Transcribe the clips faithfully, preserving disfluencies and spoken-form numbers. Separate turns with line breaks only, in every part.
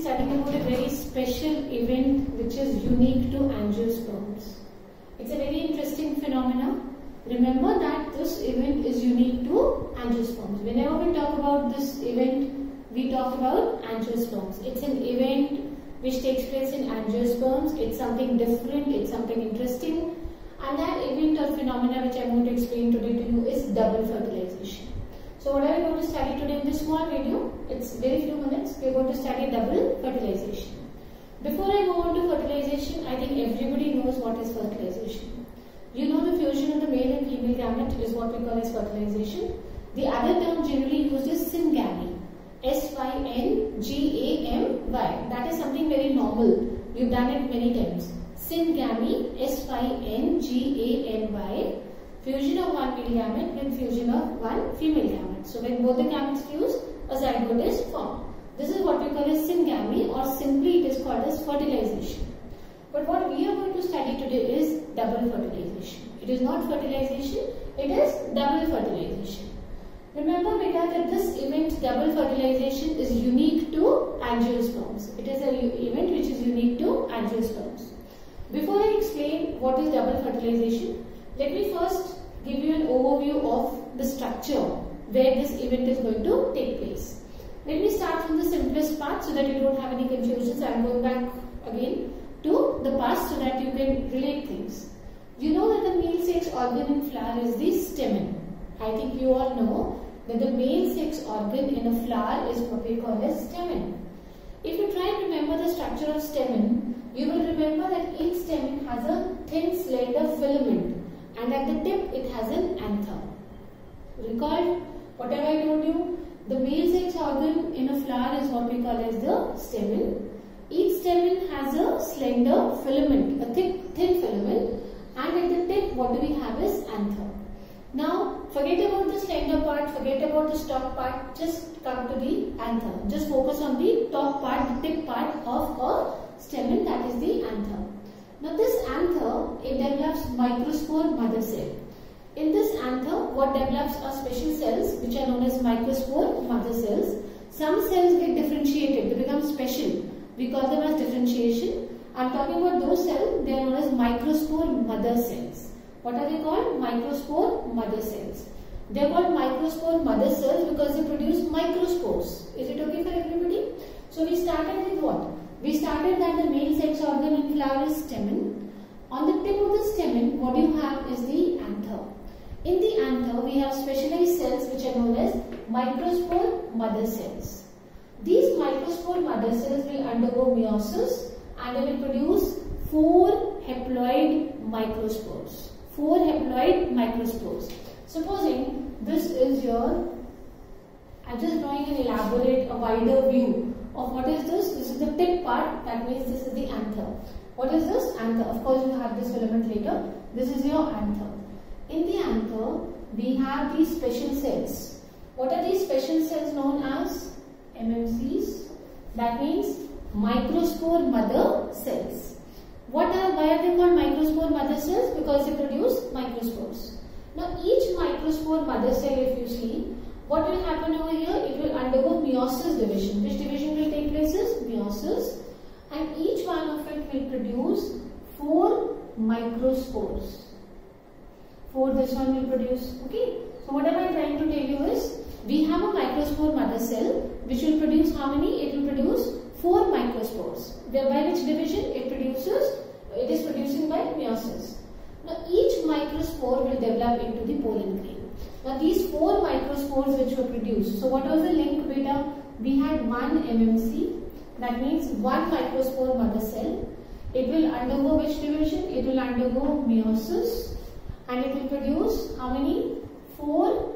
studying about a very special event which is unique to angiosperms. It's a very interesting phenomenon. Remember that this event is unique to angiosperms. Whenever we talk about this event, we talk about angiosperms. It's an event which takes place in angiosperms. It's something different, it's something interesting. And that event or phenomena which I'm going to explain today to you is double fertilization. So what are we going to study today in this small video? It's very few minutes. We are going to study double fertilization. Before I go on to fertilization, I think everybody knows what is fertilization. You know the fusion of the male and female gamete is what we call as fertilization. The other term generally used is syngamy. S Y N G A M Y. That is something very normal. We've done it many times. Syngamy, S Y N G A M Y. Fusion of one male gamete with fusion of one female gamete. So when both the gametes fuse, a zygote is formed. This is what we call as syngamy, or simply it is called as fertilization. But what we are going to study today is double fertilization. It is not fertilization, it is double fertilization. Remember beta that this event, double fertilization, is unique to angiosperms. It is an event which is unique to angiosperms. Before I explain what is double fertilization, let me first give you an overview of the structure where this event is going to take place. Let me start from the simplest part so that you don't have any confusions. I am going back again to the past so that you can relate things. You know that the male sex organ in flower is the stamen. I think you all know that the male sex organ in a flower is what we call as stamen. If you try and remember the structure of stamen, you will remember that each stamen has a thin slender filament and at the tip it has an anther. Recall whatever I told you? The male sex organ in a flower is what we call as the stamen. Each stamen has a slender filament, a thick, thin filament, and at the tip what do we have is anther. Now forget about the slender part, forget about the stalk part, just come to the anther. Just focus on the top part, the tip part of a stamen, that is the anther. Now this anther, it develops microspore mother cell. In this anther, what develops are special cells which are known as microspore mother cells. Some cells get differentiated, they become special. We call them as differentiation. I am talking about those cells, they are known as microspore mother cells. What are they called? Microspore mother cells. They are called microspore mother cells because they produce microspores. Is it okay for everybody? So we started with what? We started that the male sex organ in flower is stamen. On the tip of the stamen, what you have is the anther. In the anther, we have specialized cells which are known as microspore mother cells. These microspore mother cells will undergo meiosis and they will produce four haploid microspores. Four haploid microspores. Supposing this is your, I am just drawing an elaborate, a wider view of what is this. This is the tip part, that means this is the anther. What is this? Anther. Of course, you have this filament later. This is your anther. In the anther, we have these special cells. What are these special cells known as? M M Cs. That means microspore mother cells. What are, why are they called microspore mother cells? Because they produce microspores. Now each microspore mother cell, if you see, what will happen over here? It will undergo meiosis division. Which division will take place is meiosis. And each one of it will produce four microspores. Four this one will produce. Okay. So what am I trying to tell you is, we have a microspore mother cell which will produce how many? It will produce four microspores. By which division? It produces, it is producing by meiosis. Now each microspore will develop into the pollen grain. Now these four microspores which were produced. So what was the link beta? We had one M M C. That means one microspore mother cell. It will undergo which division? It will undergo meiosis. And it will produce how many? Four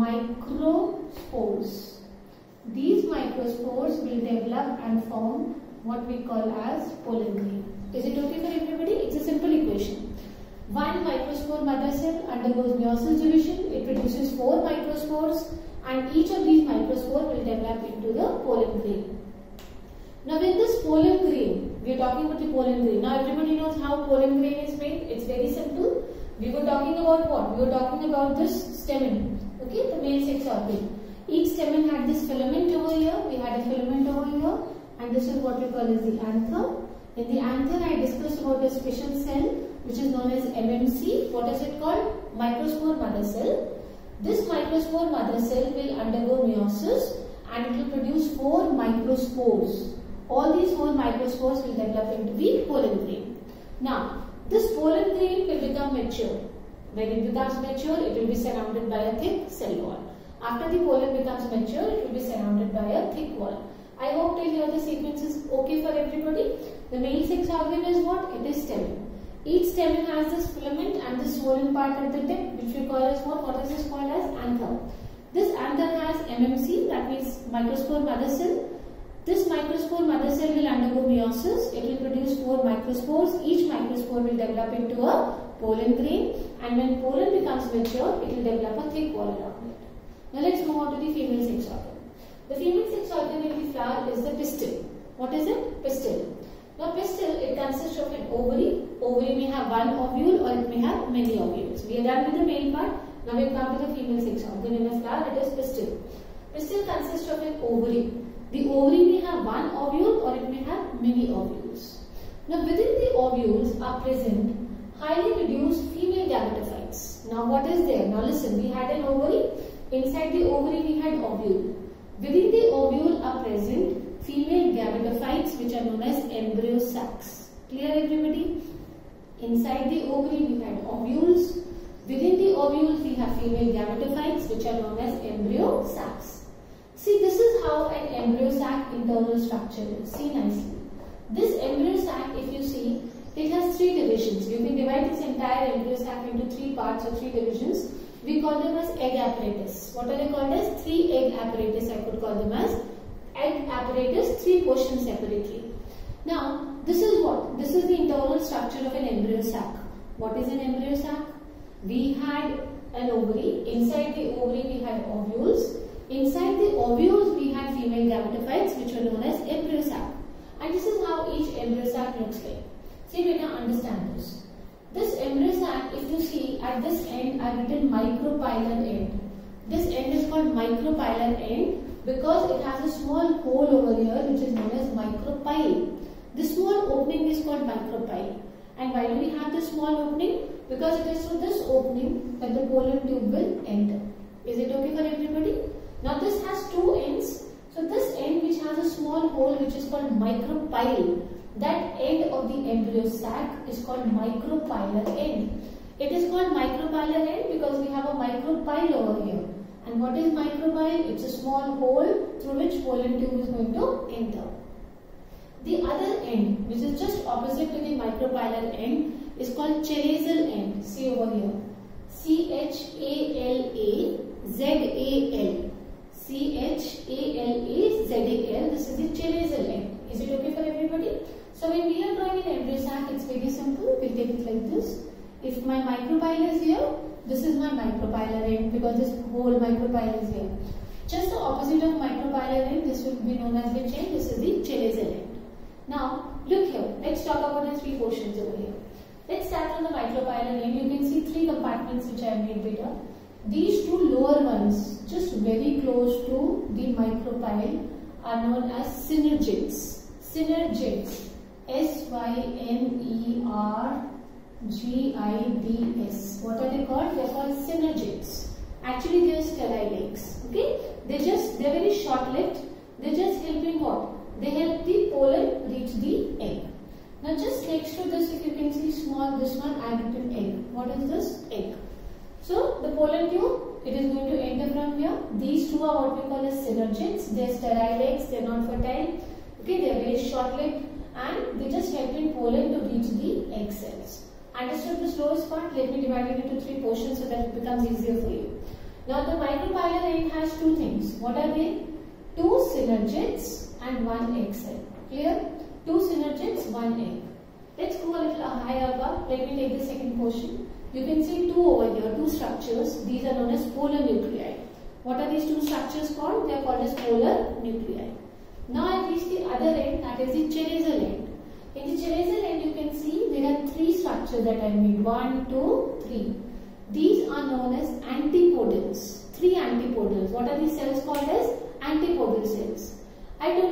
microspores. These microspores will develop and form what we call as pollen grain. Is it okay for everybody? It's a simple equation. One microspore mother cell undergoes meiosis division. It produces four microspores and each of these microspores will develop into the pollen grain. Now in this pollen grain, we are talking about the pollen grain. Now everybody knows how pollen grain is made. It's very simple. We were talking about what? We were talking about this stamen. Okay, the male sex organ. Each stamen had this filament over here. We had a filament over here. And this is what we call as the anther. In the anther, I discussed about a special cell which is known as M M C. What is it called? Microspore mother cell. This microspore mother cell will undergo meiosis and it will produce four microspores. All these four microspores will develop into the pollen grain. Now, this pollen grain will become mature. When it becomes mature, it will be surrounded by a thick cell wall. After the pollen becomes mature, it will be surrounded by a thick wall. I hope till here the sequence is okay for everybody. The male sex organ is what? It is stamen. Each stamen has this filament and this swollen part at the tip, which we call as what? What is this called as? Anther. This anther has M M C, that means microspore mother cell. This microspore mother cell will undergo meiosis. It will produce four microspores. Each microspore will develop into a pollen grain, and when pollen becomes mature, it will develop a thick wall around it. Now let's move on to the female sex organ. The female sex organ in the flower is the pistil. What is it? Pistil. Now pistil, it consists of an ovary. Ovary may have one ovule or it may have many ovules. We are done with the male part. Now we come to the female sex organ in a flower. It is pistil. Pistil consists of an ovary. The ovary may have one ovule or it may have many ovules. Now within the ovules are present highly reduced female gametophytes. Now what is there? Now listen, we had an ovary. Inside the ovary we had ovule. Within the ovule are present female gametophytes which are known as embryo sacs. Clear everybody? Inside the ovary we had ovules. Within the ovules we have female gametophytes which are known as embryo sacs. See, this is how an embryo sac internal structure is. See nicely. This embryo sac, if you see, it has three divisions. You can divide this entire embryo sac into three parts or three divisions. We call them as egg apparatus. What are they called as? Three egg apparatus, I could call them as. Egg apparatus, three portions separately. Now, this is what? This is the internal structure of an embryo sac. What is an embryo sac? We had an ovary. Inside the ovary we had ovules. Inside the ovules we had female gametophytes which were known as embryo sac. And this is how each embryo sac looks like. See, we can understand this. This embryo sac, if you see at this end, I have written micropylar end. This end is called micropylar end because it has a small hole over here which is known as micropyle. This small opening is called micropyle. And why do we have this small opening? Because it is through this opening that the pollen tube will enter. Is it okay for everybody? Now this has two ends. So this end which has a small hole which is called micropyle, that end of the embryo sac is called micropylar end. It is called micropylar end because we have a micropyle over here. And what is micropyle? It's a small hole through which pollen tube is going to enter. The other end, which is just opposite to the micropylar end, is called chalazial end. See over here. C H A L A Z A L. C H A L A Z A L. This is the chalazial end. Is it okay for everybody? So when we are drawing an embryo sac, it's very simple. We'll take it like this. If my micropyle is here, this is my micropylar end because this whole micropyle is here. Just the opposite of micropylar end, this will be known as which end? This is the chalazial end. Now, look here. Let's talk about the three portions over here. Let's start from the micropylar end. You can see three compartments which I have made beta. These two lower ones, just very close to the micropyle, are known as synergids. Synergids. S Y N E R G I D S. What are they called? They are called synergids. Actually, they are sterile eggs. Okay? They just, they are very short-lived. They just help in what? They help the pollen reach the egg. Now, just next to this, if you can see small, this one, I have written egg. What is this? Egg. So, the pollen tube, it is going to enter from here. These two are what we call as synergids. They are sterile eggs. They are not fertile. Okay? They are very short-lived. And they just help in pollen to reach the egg cells. Understood this lowest part? Let me divide it into three portions so that it becomes easier for you. Now the micropylar end has two things. What are they? Two synergids and one egg cell. Clear? Two synergids, one egg. Let's go a little higher up. Let me take the second portion. You can see two over here, two structures. These are known as polar nuclei. What are these two structures called? They are called as polar nuclei. Now I reach the other end, that is the chalazial end. In the chalazial end, you can see there are three structures that I made. One, two, three. These are known as antipodals. Three antipodals. What are these cells called as? Antipodal cells. I told you the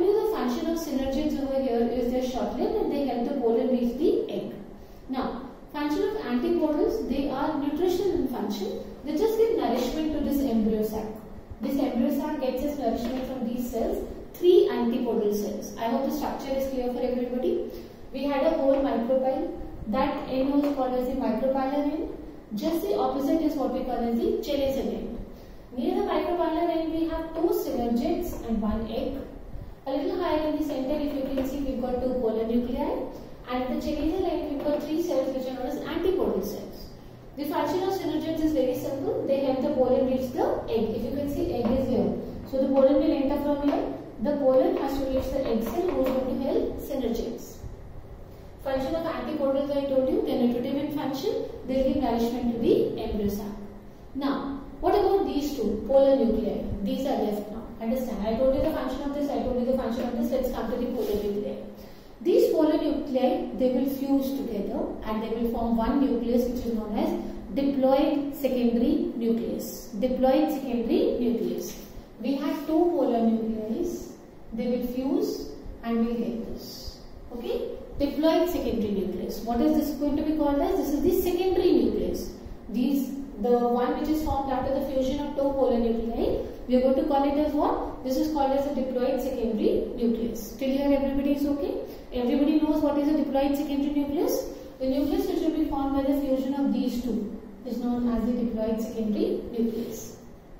function of synergids over here is they're short-lived and they help the pollen reach the egg. Now, function of antipodals, they are nutritional in function. They just give nourishment to this embryo sac. This embryo sac gets its nourishment from these cells, three antipodal cells. I hope the structure is clear for everybody. We had a whole micropyle. That end was called as the micropylar end. Just the opposite is what we call as the chelicid end. Near the micropylar end, we have two synergids and one egg. A little higher in the center, if you can see, we've got two polar nuclei. And the chelicid end, we've got three cells which are known as antipodal cells. The function of synergids is very simple. They help the pollen reach the egg. If you can see, egg is here. So the pollen will enter from here. The pollen has to reach the egg cell, who is going to help synergids. Function of antipodals, I told you, they're nutritive in function. They give nourishment to the embryo sac. Now, what about these two polar nuclei? These are left now. Understand? I told you the function of this. I told you the function of this. Let's come to the polar nuclei. These polar nuclei, they will fuse together and they will form one nucleus which is known as diploid secondary nucleus. Diploid secondary nucleus. We have two polar nuclei. They will fuse and will get this. Okay? Diploid secondary nucleus. What is this going to be called as? This is the secondary nucleus. These, the one which is formed after the fusion of two polar nuclei, we are going to call it as what? This is called as a diploid secondary nucleus. Till here everybody is okay? Everybody knows what is a diploid secondary nucleus? The nucleus which will be formed by the fusion of these two is known as the diploid secondary nucleus.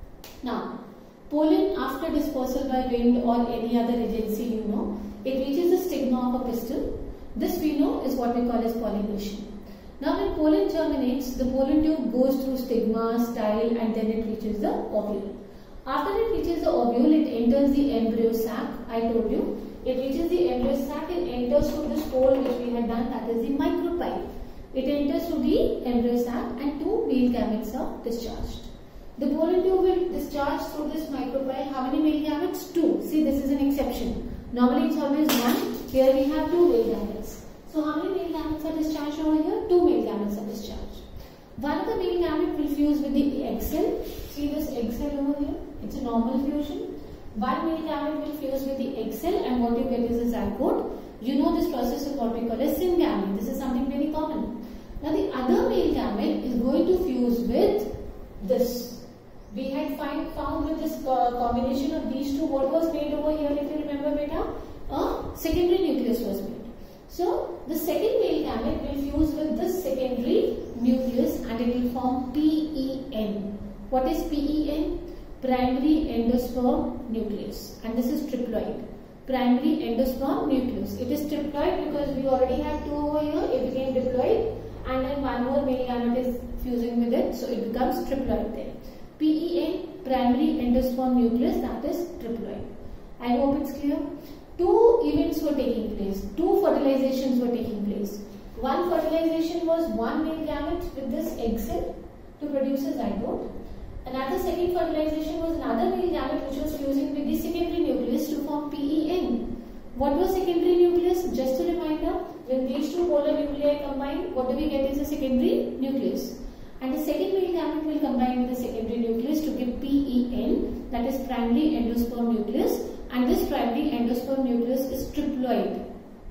Now, pollen after dispersal by wind or any other agency, you know, it reaches the stigma of a pistil. This we know is what we call as pollination. Now when pollen germinates, the pollen tube goes through stigma, style, and then it reaches the ovule. After it reaches the ovule, it enters the embryo sac. I told you, it reaches the embryo sac and enters through this hole which we had done, that is the micropyle. It enters through the embryo sac and two male gametes are discharged. The pollen tube will discharge through this micropyle. How many male gametes? Two. See, this is an exception. Normally it's always one. Here we have two male gametes. So how many male gametes are discharged over here? Two male gametes are discharged. One of the male gamete will fuse with the egg cell. See this egg cell over here? It's a normal fusion. One male gamete will fuse with the egg cell and what you get is a zygote. You know this process is what we call as syngamy. This is something very common. Now the other male gamete is going to fuse with this. We had find, found with this uh, combination of these two, what was made over here, if you remember beta? A secondary nucleus was made. So, the second male gamete will fuse with this secondary nucleus and it will form P E N. What is P E N? Primary endosperm nucleus. And this is triploid. Primary endosperm nucleus. It is triploid because we already had two over here, it became diploid. And then one more male gamete is fusing with it, so it becomes triploid there. P E N, primary endosperm nucleus, that is triploid. I hope it's clear. Two events were taking place. Two fertilizations were taking place. One fertilization was one male gamete with this egg cell to produce a zygote. Another second fertilization was another male gamete which was fusing with the secondary nucleus to form P E N. What was secondary nucleus? Just a reminder, when these two polar nuclei combine, what do we get is a secondary nucleus. And the second male gamete will combine with the secondary nucleus to give P E N, that is primary endosperm nucleus, and this primary endosperm nucleus is triploid.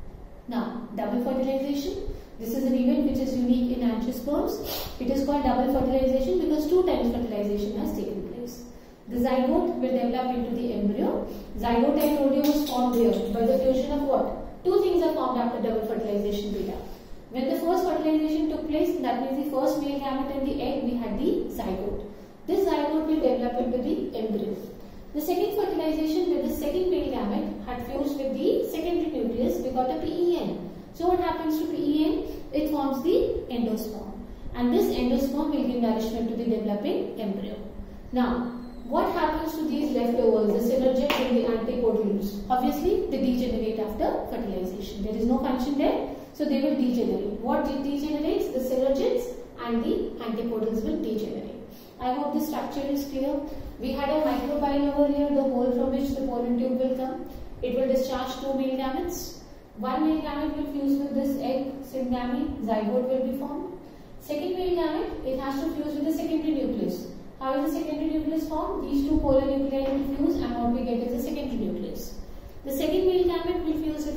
Now, double fertilization. This is an event which is unique in angiosperms. It is called double fertilization because two times fertilization has taken place. The zygote will develop into the embryo. Zygote, I told you, was formed here by the fusion of what? Two things are formed after double fertilization beta. When the first fertilization took place, that means the first male gamete and the egg, we had the zygote. This zygote will develop into the embryo. The second fertilization with the second male gamete had fused with the secondary nucleus, we got a P E N. So what happens to P E N? It forms the endosperm. And this endosperm will give nourishment to the developing embryo. Now, what happens to these leftovers, the synergids and the antipodals? Obviously, they degenerate after fertilization. There is no function there. So they will degenerate. What degenerates? The synergids and the antipodals will degenerate. I hope the structure is clear. We had a micropyle over here, the hole from which the pollen tube will come. It will discharge two male gametes. One male gamete will fuse with this egg, syngamy, zygote will be formed. Second male gamete, it has to fuse with the secondary nucleus. How is the secondary nucleus formed? These two polar nuclei will fuse and what we get is the secondary nucleus. The second male gamete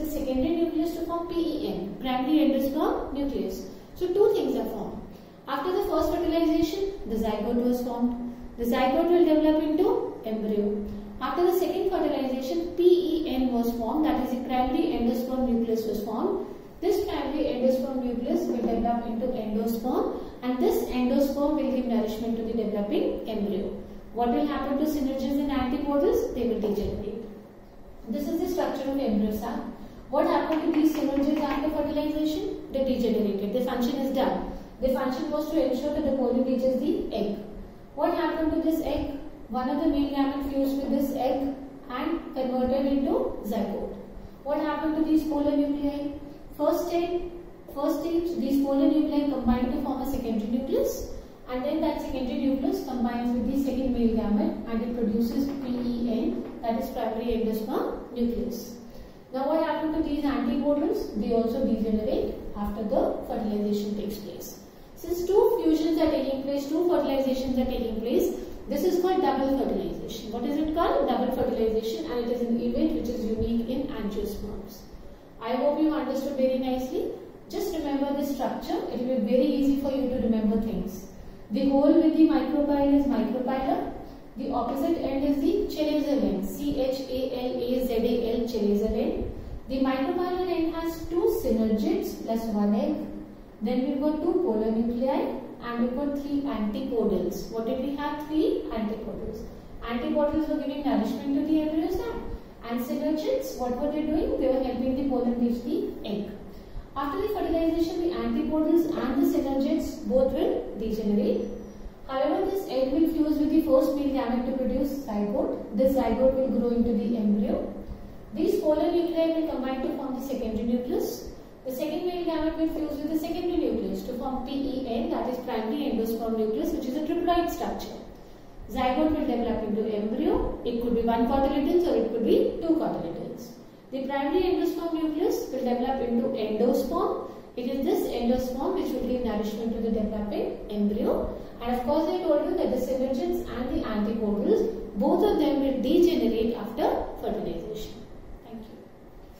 the secondary nucleus to form P E N, primary endosperm nucleus. So two things are formed. After the first fertilization, the zygote was formed. The zygote will develop into embryo. After the second fertilization, P E N was formed, that is the primary endosperm nucleus was formed. This primary endosperm nucleus will develop into endosperm, and this endosperm will give nourishment to the developing embryo. What will happen to synergids and antipodals? They will degenerate. This is the structure of embryo sac. What happened to these synergids after fertilization? They degenerated. Their function is done. Their function was to ensure that the pollen reaches the egg. What happened to this egg? One of the male gamete fused with this egg and converted into zygote. What happened to these polar nuclei? First stage, first stage, these polar nuclei combine to form a secondary nucleus, and then that secondary nucleus combines with the second male gamete and it produces P E N, that is primary endosperm nucleus. Now what happened to these antipodals? They also degenerate after the fertilization takes place. Since two fusions are taking place, two fertilizations are taking place, this is called double fertilization. What is it called? Double fertilization, and it is an event which is unique in angiosperms. I hope you understood very nicely. Just remember this structure. It will be very easy for you to remember things. The hole with the micropyle is micropylar. The opposite end is the chelasel end. C H A L A Z A L, chelasel end. The micropylar end has two synergids plus one egg. Then we've got two polar nuclei and we've got three antipodals. What did we have? Three antipodals. Antipodals were giving nourishment to the embryo sac. And synergids, what were they doing? They were helping the pollen reach the egg. After the fertilization, the antipodals and the synergids both will degenerate. However, this egg will fuse with the first male gamete to produce zygote. This zygote will grow into the embryo. These polar nuclei will combine to form the secondary nucleus. The second male gamete will fuse with the secondary nucleus to form P E N, that is primary endosperm nucleus, which is a triploid structure. Zygote will develop into embryo. It could be one cotyledons or it could be two cotyledons. The primary endosperm nucleus will develop into endosperm. It is this endosperm which will give nourishment to the developing embryo. And of course, I told you that the synergids and the antipodals, both of them will degenerate after fertilization.